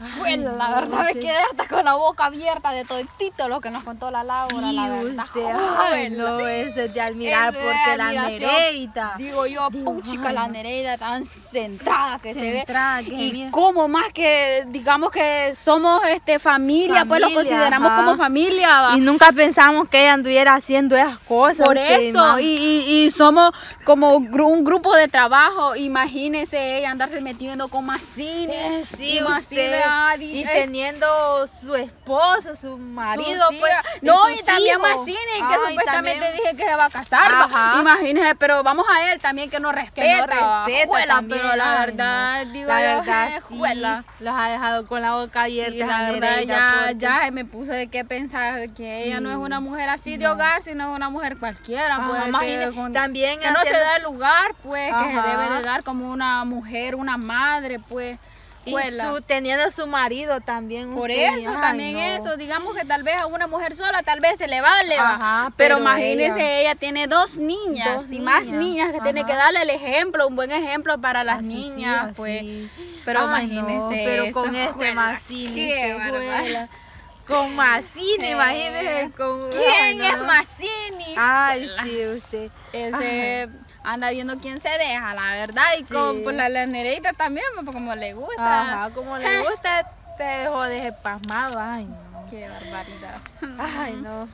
Bueno, la verdad me quedé hasta con la boca abierta de toditito lo que nos contó la Laura, Sí, la verdad. Ay, no, eso es de admirar Eso es porque la admiración. Nereida. Digo yo, puchica, ay, la no. Nereida tan centrada que Centrada, se que ve. Y mira. como más que, digamos que somos familia, pues lo Familia, consideramos ajá. como familia. ¿va? Y nunca pensamos que ella anduviera haciendo esas cosas. Por ustedes, eso, ma. y somos como un grupo de trabajo. Imagínense ella andarse metiendo con Mazzini. Sí, y Mazzini, usted, ¿verdad? y teniendo su esposo, su marido, sus pues. hijas. No, y sus también hijos. Mazzini, que Ay, supuestamente también. dije que se va a casar. ¿va? Ajá. Imagínense, pero vamos a él también que nos respeta. ¿va? Juela, también, pero la ay, verdad, no. digo la yo, verdad, sí, juela. los ha dejado con la boca abierta. Sí, la verdad, Nereida, porque- ya me puse de qué pensar que ella no es una mujer así de No. hogar, sino una mujer cualquiera, Ajá, pues, imagínate, también que no se haciendo- da el lugar, pues, que se Ajá. debe de dar como una mujer, una madre, pues. Y Juela. teniendo su marido también. Por usted, eso, ay, también no. eso, digamos que tal vez a una mujer sola tal vez se le vale, ¿va? Ajá, pero pero imagínense, ella tiene dos niñas Dos y más niñas, niñas que tiene ajá. que darle el ejemplo, un buen ejemplo para A las sus niñas, hijas, pues. sí. Pero Ay, no, imagínense pero eso, con este juela, Mazzini, qué qué bárbaro. juela. Con Mazzini, imagínese. Con, ¿Quién ay, no. es Mazzini? Ay, Juela. sí, usted. Ese anda viendo quién se deja, la verdad, y Sí. con pues, la Nereida también, pues, como le gusta. Ajá, como le gusta, te dejó de pasmado. Ay, no. Qué barbaridad. Ay, no.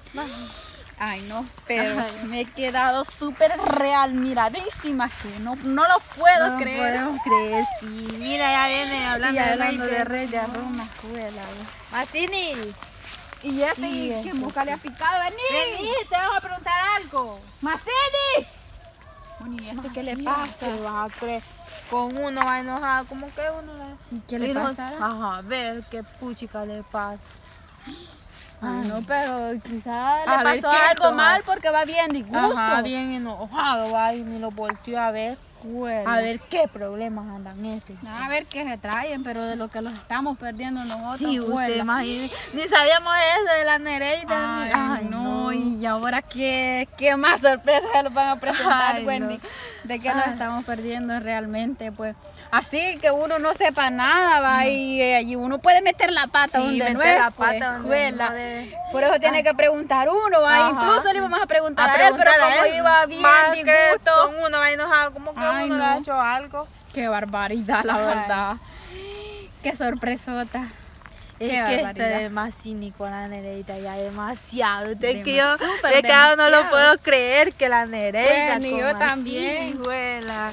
Ay, no, pero Ay. me he quedado súper real, miradísima, que no lo puedo No creer. podemos creer, sí. Mira, ya viene hablando Y de hablando rey de rey de Roma. Roma. Juela, Mazzini, y este, Sí, que eso, nunca le ha picado, vení, vení. te vamos a preguntar algo. ¡Mazzini! Bueno, ¿y este qué le pasa? ¿Qué vas a creer? Con uno va enojado, como que uno va... ¿Y qué le pasa? Ajá, a ver qué puchica le pasa. Ay, no, pero quizá A le ver, pasó ¿qué algo esto? mal porque va bien disgusto. Ajá, bien enojado, va y me lo volteó a ver. Juela. A ver qué problemas andan A ver qué se traen, pero de lo que los estamos perdiendo nosotros. Sí, usted juela. imagine. Ni sabíamos eso de la Nereida. Ay, no, y ahora qué más sorpresas se nos van a presentar, Ay, Wendy, no. de qué nos Ay. estamos perdiendo realmente, pues. Así que uno no sepa nada, va, y uno puede meter la pata Sí, donde no meter es, la pues, pata donde juela. no debe. Por eso tiene que preguntar uno, va, Ajá. incluso le íbamos a preguntar A a él, pero preguntar a como él, iba bien más que disgusto. con uno va enojado, como que Ay, uno le no. ha hecho algo. Qué barbaridad, la Ay. verdad. Qué sorpresota. Es Qué que barbaridad. este es más cínico la Nereida, ya demasiado. Es que Demasiado, yo súper de cada no lo demasiado. puedo creer que la Nereida. Bueno, y con yo Mazzini, también. juela.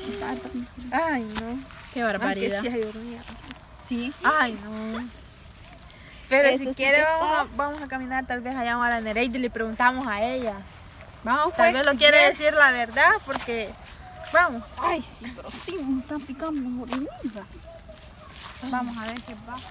Ay, no. Qué Aunque barbaridad. sí hay dormida. Sí. Ay, no. Pero Eso si sí quiere que vamos a caminar, tal vez allá a la Nereida y le preguntamos a ella. Vamos, Tal pues, vez lo si quiere quieres. decir la verdad, porque vamos. Ay, sí, pero sí, me están picando hormigas. Vamos a ver qué pasa.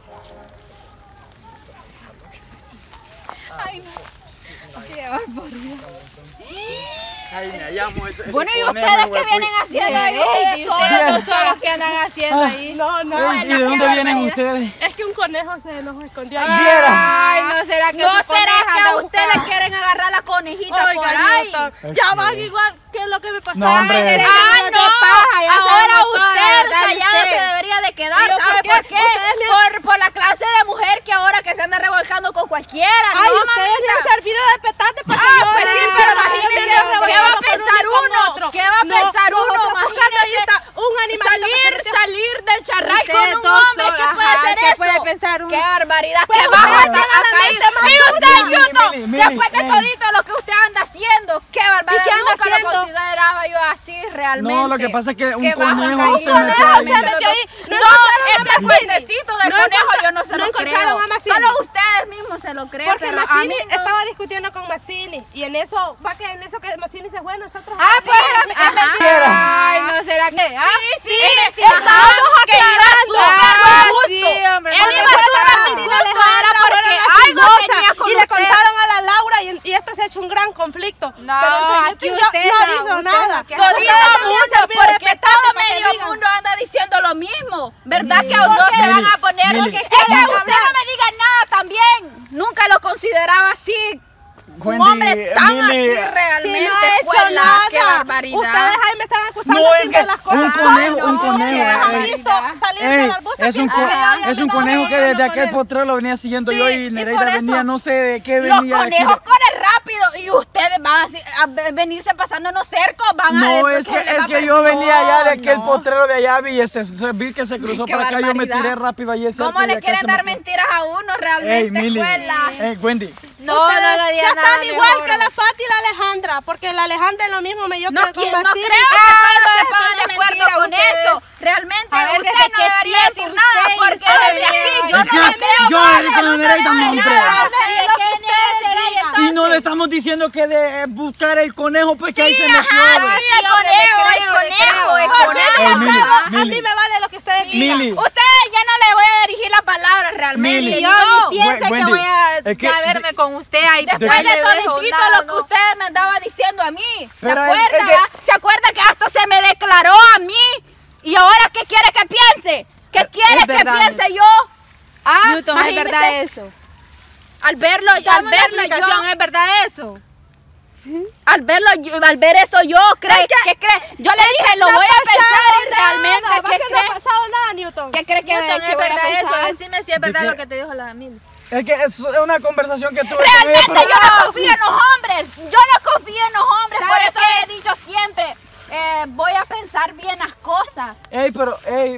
Ay, no. Qué barbaridad. Ay, me llamo eso. Bueno, ¿y ustedes qué vienen haciendo ahí? Ustedes solos, solos que andan haciendo ahí. No, no. Ey, ¿y de dónde vienen ustedes? Es que un conejo se nos escondió ahí. Ay, no será que ¿No su será coneja que a anda usted le buscando? quieren agarrar la conejita por Oiga, ahí? Newton, ya van igual. ¿Qué es lo que me pasó? No, hombre. Nereida, Ah, no te no, paja, ya ahora sabemos toda la usted verdad de callada usted. se debería de quedar, ¿Pero ¿sabe por qué? por qué? Ustedes me Por la clase de mujer que ahora que se anda revolcando con cualquiera, Ay, ¿no, ustedes me mamita? han servido de petate para que Ah, yo pues me sí, diga, pero "Ay, imagínese, yo me ando ¿qué va a revolviendo con pensar con uno? otro". ¿Qué va a No, pensar uno? nosotros buscando ahí está un animal Salir del charray Ustedes con un dos hombre, ¿qué solas, puede ajá, ser ¿qué eso? puede pensar uno? ¡Qué barbaridad! Pues ¡Qué ustedes bajo tengan la mente más ¡Y usted, Mili, Newton! Mili, Después de Mili. todito lo que usted anda haciendo, ¡qué barbaridad! ¿Y qué anda Nunca lo haciendo? consideraba yo así realmente. No, lo que pasa es que un Qué bajo conejo se caído, metió ¿no? ahí. Se metió ahí. No No, encontraron a ese Mazzini. fuertecito del No conejo encontra- yo no se no lo encontraron creo. a Mazzini. Solo ustedes mismos se lo creen, Porque pero a Mazzini mí no. estaba discutiendo con Mazzini y en eso, va que en eso que Mazzini se fue, nosotros... Ah, pues es Ajá. mentira. Ay, no será que. Ah, Sí, estábamos que iba súper Ah, justo. sí, hombre, Él cuando iba fue súper Martín justo, Alejandra, era porque fueron las algo chismosas tenía con y le usted. contaron a la Laura y esto se ha hecho un gran conflicto. No, Pero entre aquí yo usted no no, dijo usted nada. no, que Todito Ustedes también mundo, servido de porque petate todo para que medio digan. mundo anda diciendo lo mismo. ¿Verdad Sí. que a uno se Mili, van a poner? Mili. Es que usted no me diga nada también. Nunca lo consideraba así. Un hombre tan así Si realmente, no he hecho Juela, nada. qué barbaridad. Ustedes ahí me están acusando No, es sin que ver las cosas. un conejo, Ay, un no, conejo, que han ey. visto salir Ey, del arbusto es un, aquí, ay, es un no, conejo que no, desde no, aquel no, potrero lo venía siguiendo Sí, yo y y por Nereida eso- venía, no sé de qué Los venía. conejos corren rápido y ustedes van a venirse pasándonos cercos, van a No, ver es porque que, les va es a que per- yo venía allá de aquel no. potrero de allá vi, vi que se cruzó Qué para acá, yo me barbaridad. tiré rápido allí. ¿Cómo le quieren dar mentiras a uno realmente, Mili, Juela? Wendy, No, Ustedes no le ya digan nada están igual mejor. que la Pati y la Alejandra, porque la Alejandra es lo mismo me dio No, que con no creo Martín. que todos se pongan de acuerdo con eso. Realmente A ver, usted ¿desde no qué debería tiempo decir nada usted porque y desde aquí usted? yo Es no que le creo yo nada, con la Nereida no, hombre. Y no le estamos diciendo que de buscar el conejo, pues que ahí se metió. Ajá, sí, el conejo, el Mili, A Mili. mí me vale lo que ustedes digan. Mili, Usted ya no le voy a dirigir la palabra realmente. Mili. Yo No. ni piense que Wendy, voy a es que- ya verme con usted ahí. Después ¿De de qué? toditito lo que usted me andaba diciendo a mí. ¿Se Pero acuerda? es que- va? ¿Se acuerda que hasta se me declaró a mí? ¿Y ahora qué quiere que piense? ¿Qué quiere es que verdad, piense yo? Ah, Newton, es imagínese, verdad eso. Al verlo, Dame una explicación, es verdad eso. al ver eso yo, ¿qué cree? Yo le dije, lo No voy ha a pensar y pasado realmente, nada, va ¿qué que no ha cree? pasado nada, Newton. ¿Qué cree que Newton, que es voy a verdad eso. pensar? Decime si es verdad qué? lo que te dijo la Mil. es que es una conversación que tuve con Realmente ella, pero- yo no confío en los hombres. Yo no confío en los hombres. Por ¿Sabe eso qué? he dicho siempre, voy a pensar bien las cosas. Ey, pero, ey,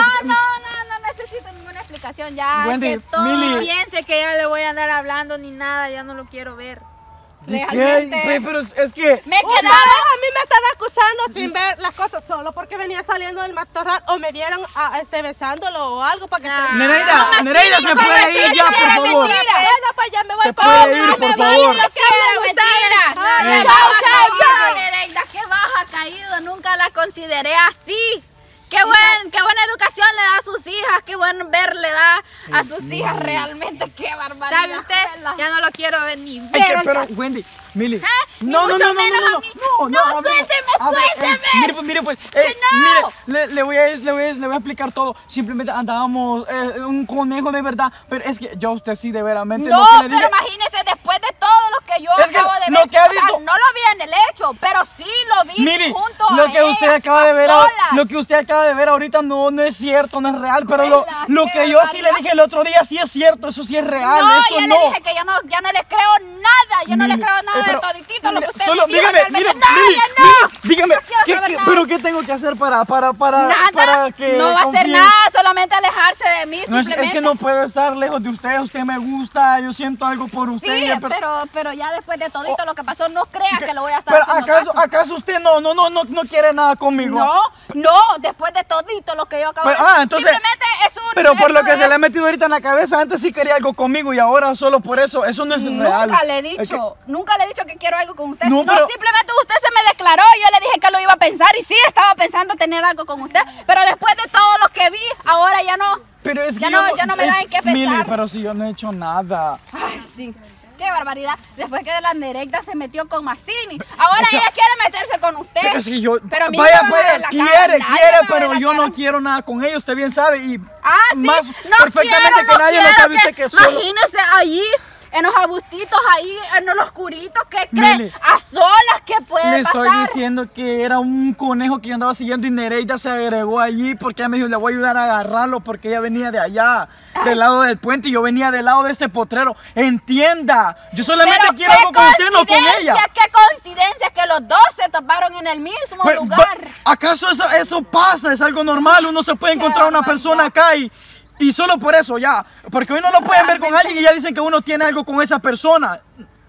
No necesito ninguna explicación. Ya Wendy, que todo Mili. Piense que ya le voy a andar hablando ni nada, ya no lo quiero ver. ¿de qué? realmente- Pero es que... me he Ustedes quedado. a mí me están acusando sin ver las cosas solo porque venía saliendo del matorral o me vieron besándolo o algo para que Nereida, ¿cómo Nereida, así? se ¿Cómo puede así? ir ya, Eso era por favor. mentira. Bueno, pues ya me voy Se con puede una, ir, por me favor. vale lo que Sí, era hablen mentira. ustedes. Ay, Qué chao, baja chao, caído, chao. Nereida, qué baja caído. Nunca la consideré así. Qué buena educación le da a sus hijas, qué buen ver le da a sus hijas realmente, qué barbaridad. ¿Sabe usted? Ya no lo quiero ver ni Es ver. que, pero, Wendy, Mili. Ni mucho menos a mí. No, a ver, suélteme, a ver, suélteme. mire, pues, no. mire, le voy a explicar todo. Simplemente andábamos un conejo de verdad, pero es que yo a usted sí de veramente No, lo que le pero dije. imagínese después de todo lo que yo Es que acabo de ver. lo que ha o sea, visto- no lo vi en el hecho, pero sí lo vi Mili, junto lo a que usted ellas, acaba de a ver, solas. lo que usted acaba de ver ahorita no es cierto, no es real, pero lo Qué que yo sí le barbaridad. dije el otro día sí es cierto, eso sí es real, No, eso yo no. le dije que ya no le creo nada, yo no le Mili, creo nada pero- de toditito lo que usted solo me dijo. dígame, realmente. mire, No, Mili, ya no. Mili, dígame, No quiero saber nada. pero ¿qué tengo que hacer para Nada, que no va a hacer confíen? nada, solamente alejarse de mí, No, es simplemente. que no puedo estar lejos de usted me gusta, yo siento algo por usted. Sí, y- pero ya después de todito lo que pasó, no crea que lo voy a estar pero haciendo caso. ¿acaso usted no quiere nada conmigo? No, después de todito lo que yo acabo Pero, de entonces, simplemente es un... Pero por lo eso que se es- le ha metido ahorita en la cabeza, antes sí quería algo conmigo y ahora solo por eso no es real. Nunca le he Es que- dicho, nunca le he dicho que quiero algo con usted. No, No, pero- simplemente usted se me declaró, yo le dije que lo iba a pensar y sí estaba pensando tener algo con usted, pero después de todo lo que vi, ahora ya no. pero es que ya yo no me da en qué pensar. Mili, pero si yo no he hecho nada. Ay, sí. Qué barbaridad. Después que de la Nereida se metió con Mazzini. Ahora o sea, ella quiere meterse con usted. Pero es que yo, Pero a mí vaya, no me va a ver la cara, quiere, nadie me va a pero ver la yo cara. no quiero nada con ellos, usted bien sabe y Ah, sí, más no perfectamente quiero, que nadie lo quiero sabe usted que solo. Imagínese allí, en los abustitos, ahí, en los oscuritos, ¿qué cree? Mili, A solas, ¿qué puede Le estoy pasar? diciendo que era un conejo que yo andaba siguiendo y Nereida se agregó allí porque ella me dijo, le voy a ayudar a agarrarlo porque ella venía de allá, del lado del puente y yo venía del lado de este potrero. Entienda, yo solamente Pero quiero qué algo con usted, no con ella. coincidencia, qué coincidencia que los dos se toparon en el mismo Pero, lugar. ¿acaso eso pasa? Es algo normal, uno se puede encontrar una barbaridad. persona acá y solo por eso ya, porque hoy no lo pueden ver con Realmente. alguien y ya dicen que uno tiene algo con esa persona.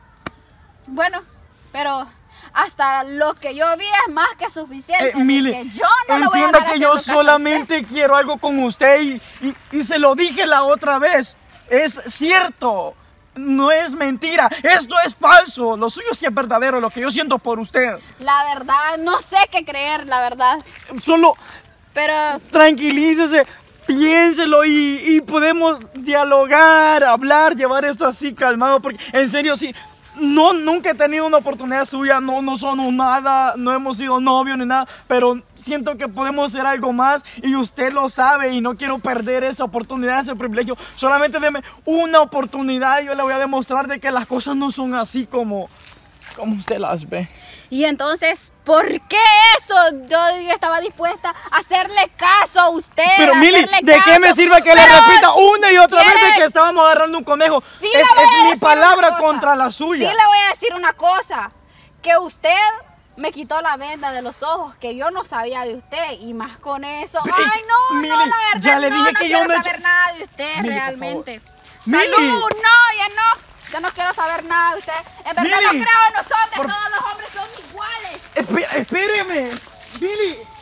Bueno, pero hasta lo que yo vi es más que suficiente. de Mili, que yo no le voy a entienda andar que yo haciendo caso a solamente quiero algo con usted y se lo dije la otra vez. Es cierto, no es mentira, esto es falso, lo suyo sí es verdadero, lo que yo siento por usted. usted. La verdad, no sé qué creer, la verdad. Solo Pero tranquilícese, piénselo y podemos dialogar, hablar, llevar esto así calmado, porque en serio sí, no, nunca he tenido una oportunidad suya, no somos nada, no hemos sido novios ni nada, pero siento que podemos hacer algo más y usted lo sabe y no quiero perder esa oportunidad, ese privilegio. Solamente deme una oportunidad y yo le voy a demostrar de que las cosas no son así como usted las ve. Y entonces, ¿por qué eso? Yo estaba dispuesta a hacerle caso a usted. Pero Mili, ¿de qué me sirve que le repita una y otra vez de que estábamos agarrando un conejo? Sí, es mi palabra contra la suya. Sí le voy a decir una cosa, que usted me quitó la venda de los ojos, que yo no sabía de usted, y más con eso. Ay, no, Mili, no, la verdad, ya le dije no que yo quiero no saber nada de usted, Mili, realmente. Mili. Salud, no, ya no quiero saber nada de usted. En verdad Mili, no creo en nosotros, todos los hombres son iguales. Espéreme, Mili.